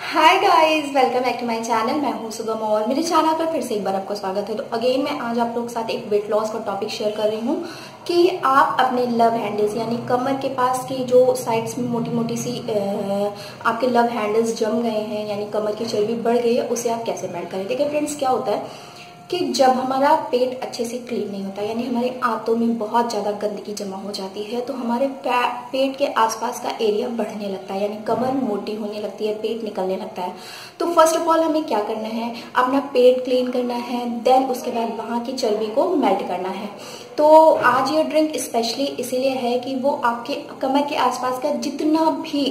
Hi guys, welcome back to my channel. मैं हूं सुगम और मेरे चैनल पर फिर से एक बार आपको स्वागत है। तो अगेन मैं आज आप लोगों के साथ एक वेट लॉस का टॉपिक शेयर कर रही हूं कि आप अपने लव हैंडल्स यानी कमर के पास की जो साइड्स में मोटी मोटी सी आपके लव हैंडल्स जम गए हैं यानी कमर की चर्बी बढ़ गई है, उसे आप कैसे मेल्ट करें। देखिए फ्रेंड्स, क्या होता है कि जब हमारा पेट अच्छे से क्लीन नहीं होता यानी हमारे आंतों में बहुत ज्यादा गंदगी जमा हो जाती है तो हमारे पेट के आसपास का एरिया बढ़ने लगता है यानी कमर मोटी होने लगती है, पेट निकलने लगता है। तो फर्स्ट ऑफ ऑल हमें क्या करना है, अपना पेट क्लीन करना है, देन उसके बाद वहां की चर्बी को मेल्ट करना है। तो आज ये ड्रिंक स्पेशली इसीलिए है कि वो आपके कमर के आसपास का जितना भी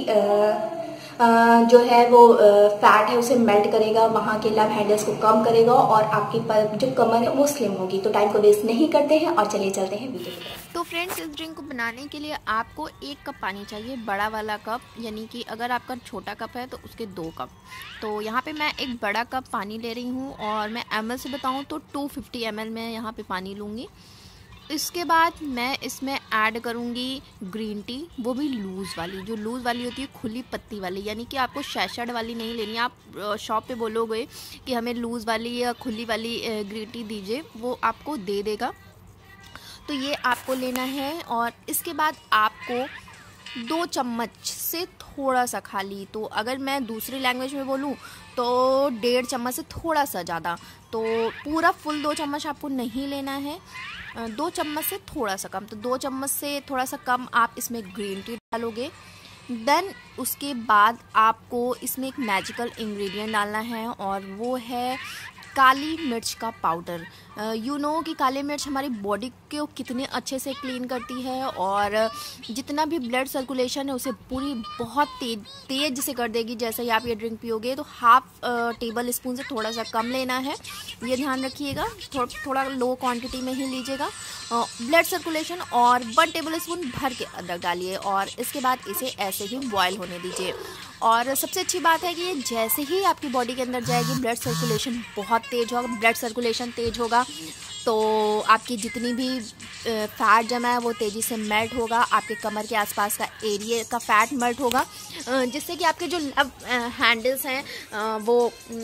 जो है वो फैट है उसे मेल्ट करेगा, वहां के लव हैंडल्स को कम करेगा और आपकी जो कमर है वो स्लिम होगी। तो टाइम को वेस्ट नहीं करते हैं और चलिए चलते हैं वीडियो की तरफ। तो फ्रेंड्स, इस ड्रिंक को बनाने के लिए आपको 1 कप पानी चाहिए, बड़ा वाला कप, यानी कि अगर आपका छोटा कप है तो उसके 2 कप। तो यहाँ पे मैं एक बड़ा कप पानी ले रही हूँ और मैं ml से बताऊँ तो 250 ml में यहाँ पे पानी लूँगी। इसके बाद मैं इसमें ऐड करूँगी ग्रीन टी, वो भी लूज़ वाली। जो लूज़ वाली होती है खुली पत्ती वाली, यानी कि आपको शैशड वाली नहीं लेनी। आप शॉप पे बोलोगे कि हमें लूज़ वाली या खुली वाली ग्रीन टी दीजिए, वो आपको दे देगा। तो ये आपको लेना है और इसके बाद आपको 2 चम्मच से थोड़ा सा खाली, तो अगर मैं दूसरी लैंग्वेज में बोलूँ तो 1.5 चम्मच से थोड़ा सा ज़्यादा, तो पूरा फुल 2 चम्मच आपको नहीं लेना है। 2 चम्मच से थोड़ा सा कम, तो 2 चम्मच से थोड़ा सा कम आप इसमें ग्रीन टी डालोगे। देन उसके बाद आपको इसमें एक मैजिकल इंग्रेडिएंट डालना है और वो है काली मिर्च का पाउडर। यू नो कि काली मिर्च हमारी बॉडी को कितने अच्छे से क्लीन करती है और जितना भी ब्लड सर्कुलेशन है उसे पूरी बहुत तेज से कर देगी। जैसे ही आप ये ड्रिंक पियोगे तो हाफ टेबल स्पून से थोड़ा सा कम लेना है, ये ध्यान रखिएगा। थोड़ा लो क्वांटिटी में ही लीजिएगा। ब्लड सर्कुलेशन और 1 टेबल स्पून भर के अदरक डालिए और इसके बाद इसे ऐसे ही बॉयल होने दीजिए। और सबसे अच्छी बात है कि जैसे ही आपकी बॉडी के अंदर जाएगी ब्लड सर्कुलेशन बहुत तेज होगा। ब्लड सर्कुलेशन तेज होगा तो आपकी जितनी भी फैट जमा है वो तेज़ी से मेल्ट होगा, आपके कमर के आसपास का एरिया का फैट मेल्ट होगा, जिससे कि आपके जो लव हैंडल्स हैं वो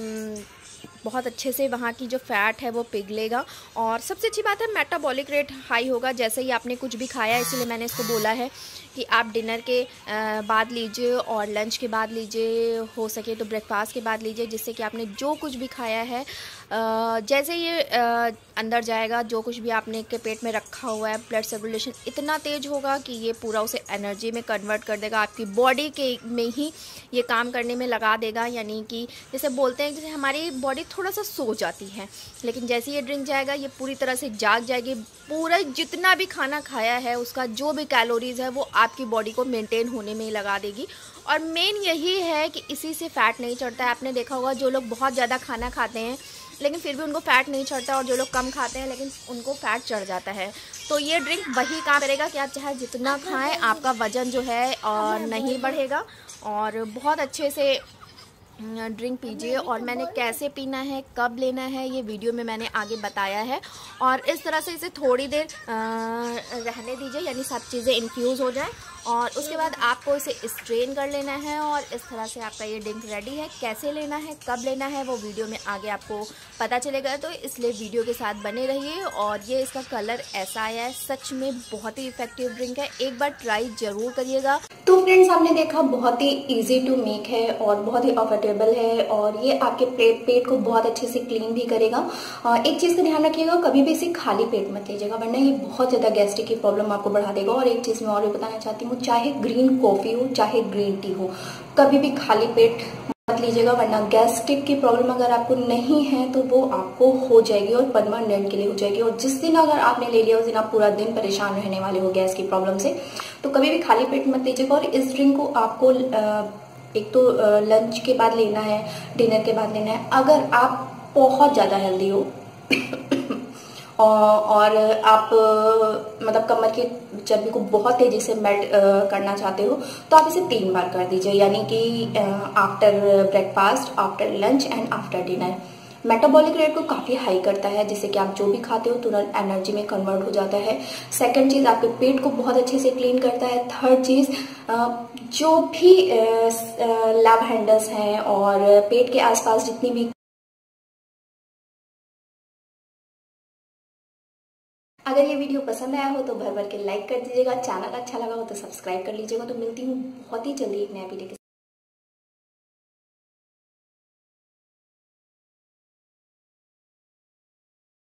बहुत अच्छे से वहाँ की जो फैट है वो पिघलेगा। और सबसे अच्छी बात है मेटाबॉलिक रेट हाई होगा। जैसे ही आपने कुछ भी खाया, इसीलिए मैंने इसको बोला है कि आप डिनर के बाद लीजिए और लंच के बाद लीजिए, हो सके तो ब्रेकफास्ट के बाद लीजिए, जिससे कि आपने जो कुछ भी खाया है जैसे ये अंदर जाएगा, जो कुछ भी आपने के पेट में रखा हुआ है, ब्लड सर्कुलेशन इतना तेज होगा कि ये पूरा उसे एनर्जी में कन्वर्ट कर देगा, आपकी बॉडी के में ही ये काम करने में लगा देगा। यानी कि जैसे बोलते हैं, जैसे हमारी बॉडी थोड़ा सा सो जाती है, लेकिन जैसे ये ड्रिंक जाएगा ये पूरी तरह से जाग जाएगी। पूरा जितना भी खाना खाया है उसका जो भी कैलोरीज़ है वो आपकी बॉडी को मेंटेन होने में ही लगा देगी। और मेन यही है कि इसी से फैट नहीं चढ़ता है। आपने देखा होगा जो लोग बहुत ज़्यादा खाना खाते हैं लेकिन फिर भी उनको फैट नहीं चढ़ता, और जो लोग कम खाते हैं लेकिन उनको फैट चढ़ जाता है। तो ये ड्रिंक वही काम करेगा कि आप चाहे जितना खाएं, आपका वज़न जो है और नहीं बढ़ेगा। और बहुत अच्छे से ड्रिंक पीजिए। और मैंने कैसे पीना है, कब लेना है, ये वीडियो में मैंने आगे बताया है। और इस तरह से इसे थोड़ी देर रहने दीजिए, यानी सब चीज़ें इन्फ्यूज़ हो जाएं और उसके बाद आपको इसे स्ट्रेन कर लेना है और इस तरह से आपका ये ड्रिंक रेडी है। कैसे लेना है, कब लेना है, वो वीडियो में आगे आपको पता चलेगा, तो इसलिए वीडियो के साथ बने रहिए। और ये इसका कलर ऐसा आया है, सच में बहुत ही इफेक्टिव ड्रिंक है, एक बार ट्राई ज़रूर करिएगा। तो फ्रेंड्स, आपने देखा बहुत ही इजी टू मेक है और बहुत ही अफोर्डेबल है और ये आपके पेट को बहुत अच्छे से क्लीन भी करेगा। एक चीज का ध्यान रखिएगा, कभी भी इसे खाली पेट मत लीजिएगा वरना ये बहुत ज्यादा गैस्ट्रिक की प्रॉब्लम आपको बढ़ा देगा। और एक चीज मैं और भी बताना चाहती हूँ, चाहे ग्रीन कॉफी हो चाहे ग्रीन टी हो, कभी भी खाली पेट मत लीजिएगा वरना गैस्ट्रिक की प्रॉब्लम अगर आपको नहीं है तो वो आपको हो जाएगी और परमानेंट के लिए हो जाएगी। और जिस दिन अगर आपने ले लिया उस दिन आप पूरा दिन परेशान रहने वाले हो गैस की प्रॉब्लम से। तो कभी भी खाली पेट मत लीजिएगा। और इस ड्रिंक को आपको एक तो लंच के बाद लेना है, डिनर के बाद लेना है। अगर आप बहुत ज्यादा हेल्दी हो और आप मतलब कमर की चर्बी को बहुत तेजी से मेल्ट करना चाहते हो तो आप इसे 3 बार कर दीजिए, यानी कि after breakfast, after lunch and after dinner. Metabolic rate को काफी हाई करता है, जिससे कि आप जो भी खाते हो तुरंत एनर्जी में कन्वर्ट हो जाता है। सेकंड चीज, आपके पेट को बहुत अच्छे से क्लीन करता है। थर्ड चीज, जो भी लव हैंडल्स हैं और पेट के आसपास जितनी भी, अगर ये वीडियो पसंद आया हो तो भर भर के लाइक कर दीजिएगा। चैनल अच्छा लगा हो तो सब्सक्राइब कर लीजिएगा। तो मिलती हूँ बहुत ही जल्दी एक नया वीडियो के